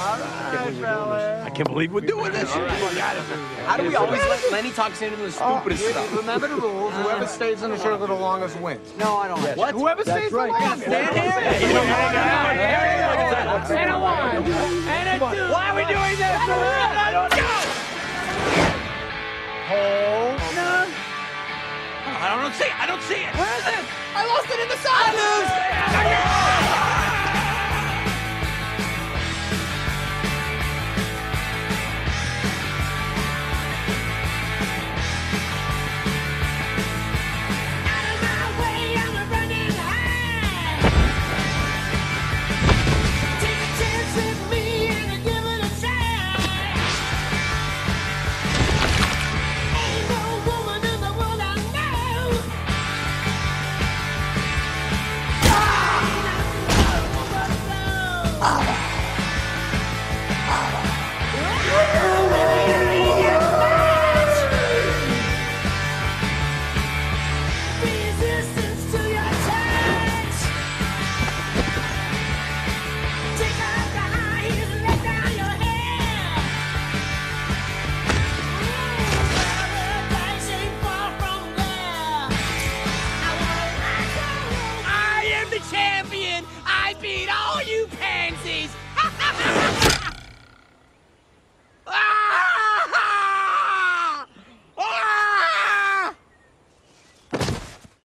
I can't believe we're doing this. How do we always let Lenny talk us into the stupidest stuff? Remember the rules. Whoever stays in the circle the longest wins. No, I don't. Yes. What? Whoever stays the longest. Stand here. And a one. And a two. Why are we doing this? I don't know. Hold. No. I don't see it. Where is it? I lost it in the side. I lose.